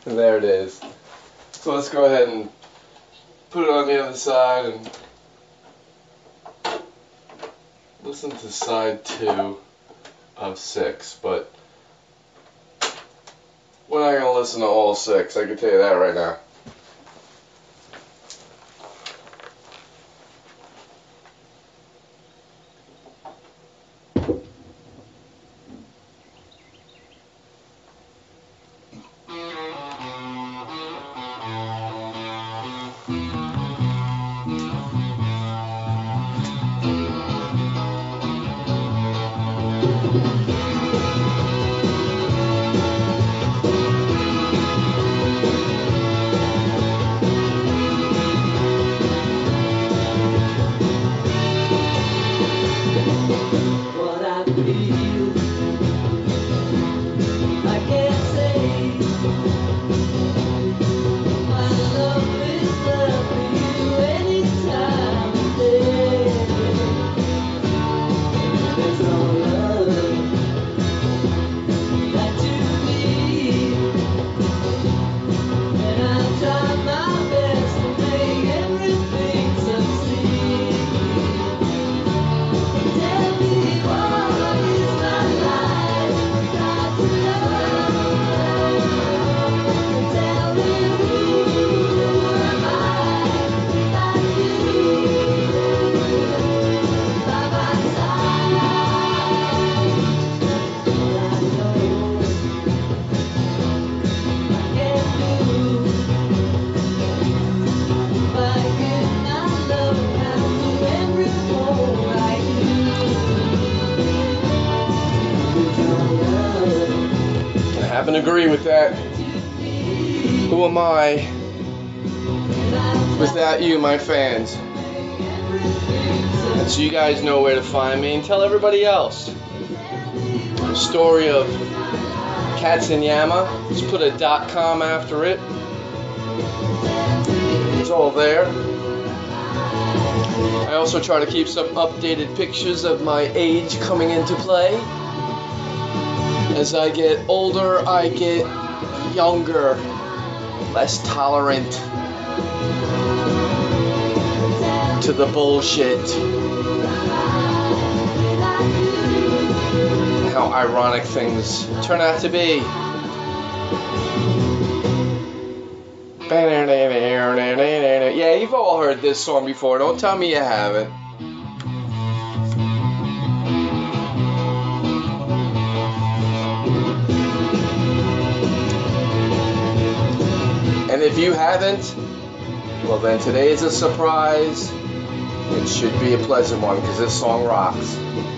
And there it is. So let's go ahead and put it on the other side and listen to side 2 of 6, but we're not going to listen to all 6, I can tell you that right now. I agree with that. Who am I without you, my fans? And so you guys know where to find me, and tell everybody else. The story of KATZINJAMMA. Just put a .com after it. It's all there. I also try to keep some updated pictures of my age coming into play. As I get older, I get younger, less tolerant to the bullshit. How ironic things turn out to be. Yeah, you've all heard this song before. Don't tell me you haven't. And if you haven't, well then today is a surprise. It should be a pleasant one because this song rocks.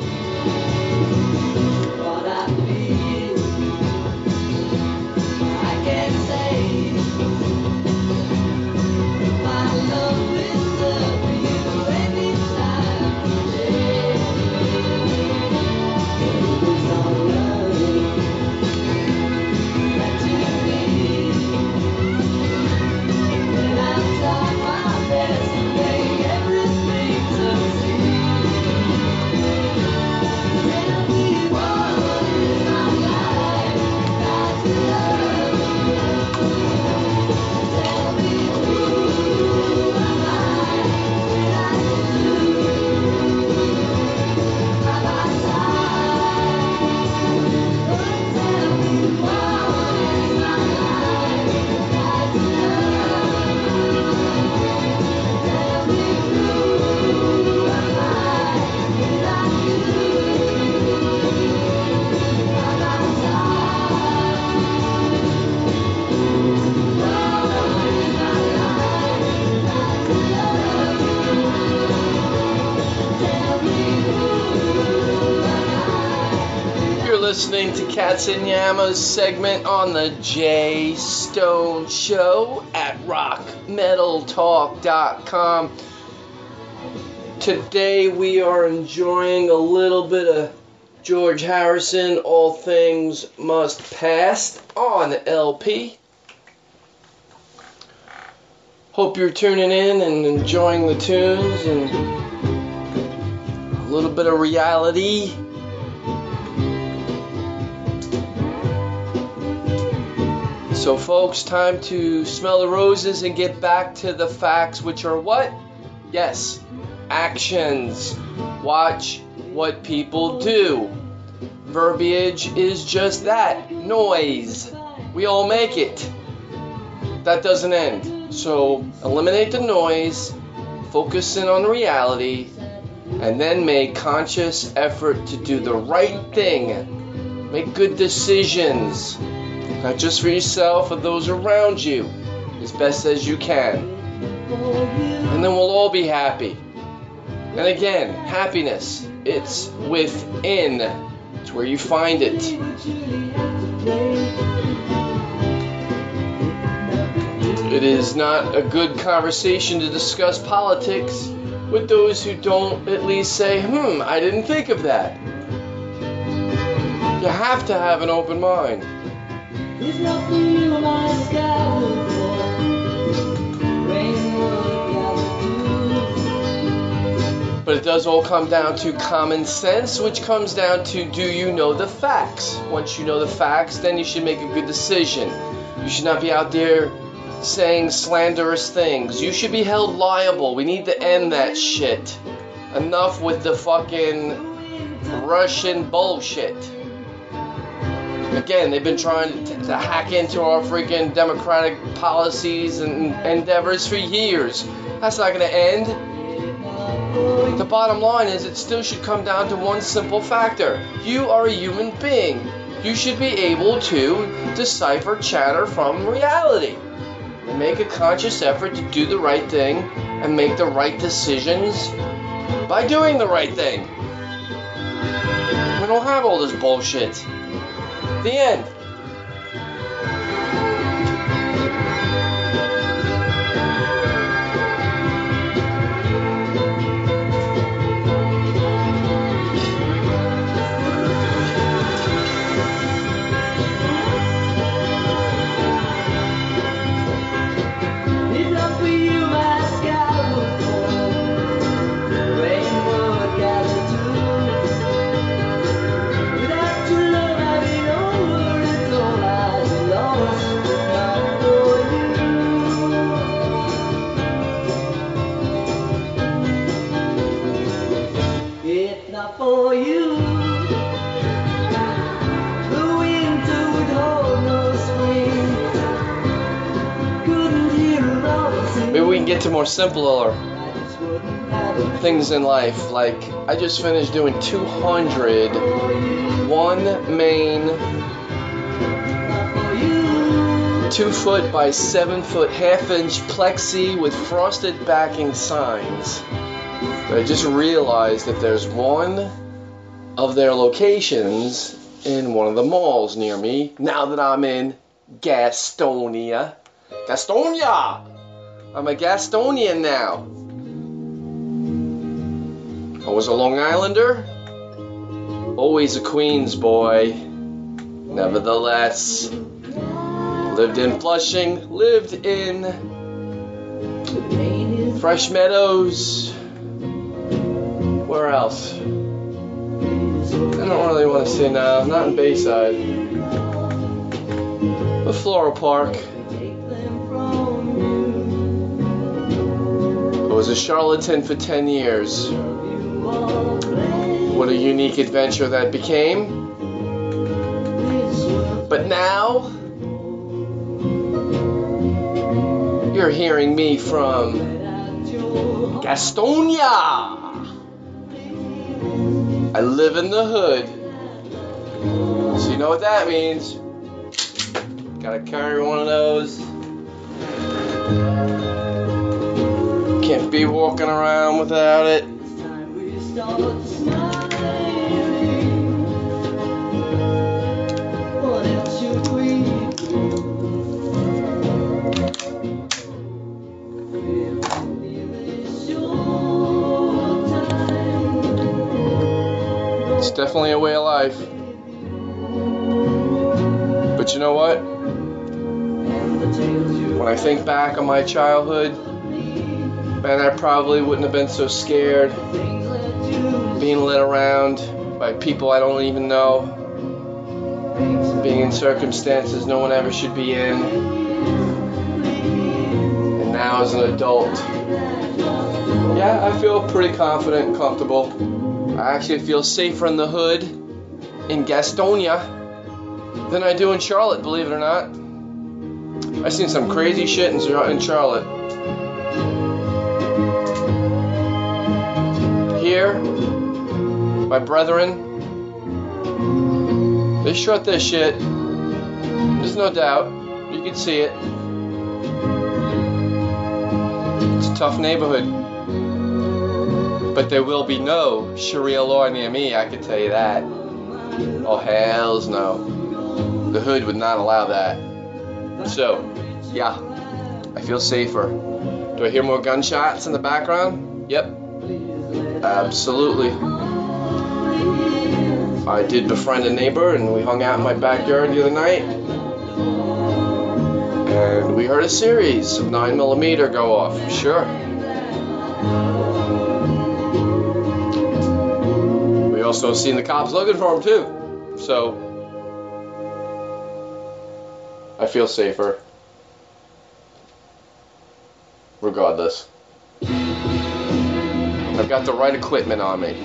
Listening to KATZINJAMMA's segment on the Jay Stone Show at ROCKmetalTALK.com. Today we are enjoying a little bit of George Harrison, All Things Must Pass, on LP. Hope you're tuning in and enjoying the tunes and a little bit of reality. So folks, time to smell the roses and get back to the facts, which are what? Yes, actions. Watch what people do. Verbiage is just that, noise. We all make it. That doesn't end. So eliminate the noise, focus in on reality, and then make conscious effort to do the right thing. Make good decisions, not just for yourself, but those around you, as best as you can. And then we'll all be happy. And again, happiness, it's within. It's where you find it. It is not a good conversation to discuss politics with those who don't at least say, I didn't think of that. You have to have an open mind. But it does all come down to common sense, which comes down to, do you know the facts? Once you know the facts, then you should make a good decision. You should not be out there saying slanderous things. You should be held liable. We need to end that shit. Enough with the fucking Russian bullshit. Again, they've been trying to hack into our freaking democratic policies and endeavors for years. That's not going to end. The bottom line is, it still should come down to one simple factor. You are a human being. You should be able to decipher chatter from reality. And make a conscious effort to do the right thing and make the right decisions by doing the right thing. We don't have all this bullshit. The end. For you, the winter would hold no spring. Couldn't hear about it. Maybe we can get to more simpler things in life. Like, I just finished doing 200 one main 2-foot by 7-foot half-inch plexi with frosted backing signs. But I just realized that there's one of their locations in one of the malls near me, now that I'm in Gastonia. Gastonia! I'm a Gastonian now. I was a Long Islander, always a Queens boy. Nevertheless, lived in Flushing, lived in Fresh Meadows. Where else? I don't really want to say now. Not in Bayside. But Floral Park. I was a charlatan for 10 years. What a unique adventure that became. But now, you're hearing me from Gastonia. I live in the hood. So you know what that means. Gotta carry one of those. Can't be walking around without it. It's definitely a way of life. But you know what? When I think back on my childhood, man, I probably wouldn't have been so scared being led around by people I don't even know. being in circumstances no one ever should be in. And now as an adult, yeah, I feel pretty confident and comfortable. I actually feel safer in the hood in Gastonia than I do in Charlotte, believe it or not. I've seen some crazy shit in Charlotte. Here, my brethren, they shut their shit. There's no doubt. You can see it. It's a tough neighborhood. But there will be no Sharia law near me, I can tell you that. Oh, hells no. The hood would not allow that. So, yeah, I feel safer. Do I hear more gunshots in the background? Yep. Absolutely. I did befriend a neighbor and we hung out in my backyard the other night. And we heard a series of 9mm go off. Sure. We also seen the cops looking for him too. So, I feel safer. Regardless. I've got the right equipment on me.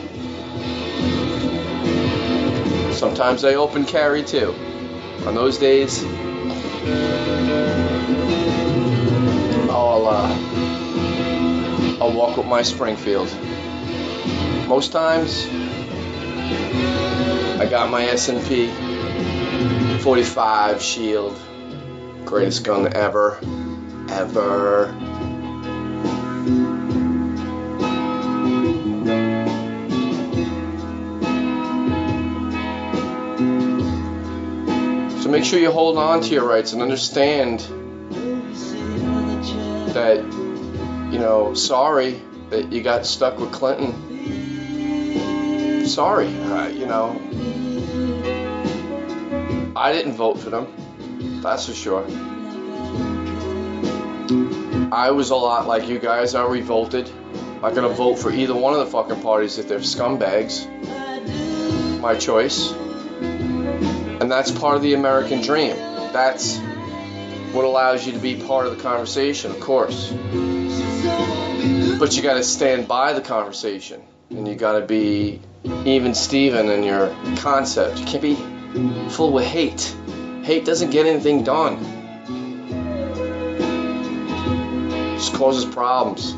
Sometimes I open carry too. On those days, I'll walk with my Springfield. Most times, I got my S&P 45 Shield. Greatest gun ever. Ever. So make sure you hold on to your rights and understand that, you know, sorry that you got stuck with Clinton. Sorry, you know. I didn't vote for them, that's for sure. I was a lot like you guys. I revolted. I'm not gonna vote for either one of the fucking parties if they're scumbags. My choice. And that's part of the American dream. That's what allows you to be part of the conversation, of course. But you gotta stand by the conversation. And you gotta be even Steven in your concept. You can't be full with hate. Hate doesn't get anything done. It just causes problems.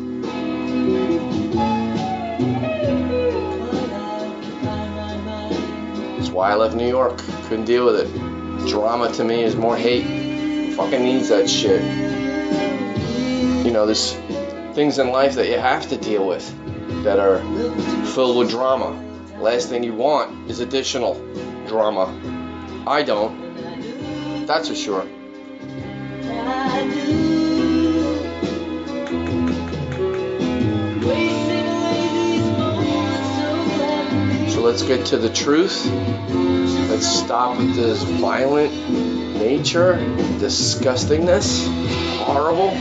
That's why I left New York. Couldn't deal with it. Drama to me is more hate. Fucking needs that shit. You know, there's things in life that you have to deal with that are filled with drama. Last thing you want is additional drama. I don't. That's for sure. So let's get to the truth. Let's stop with this violent nature, disgustingness, horrible.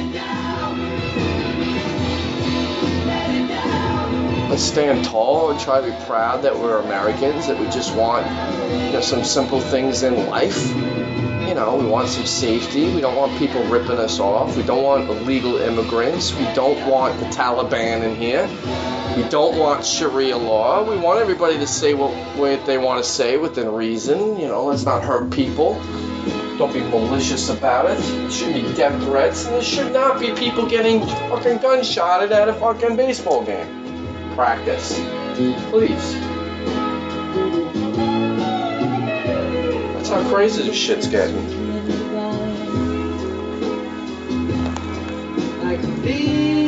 Let's stand tall and try to be proud that we're Americans, that we just want, you know, some simple things in life. You know, we want some safety. We don't want people ripping us off. We don't want illegal immigrants. We don't want the Taliban in here. We don't want Sharia law. We want everybody to say what they want to say within reason. You know, let's not hurt people. Don't be malicious about it. There shouldn't be death threats. And there should not be people getting fucking gunshotted at a fucking baseball game. Practice. Please. That's how crazy this shit's getting. I can feel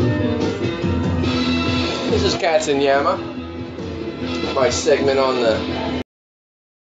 KATZINJAMMA, my segment on the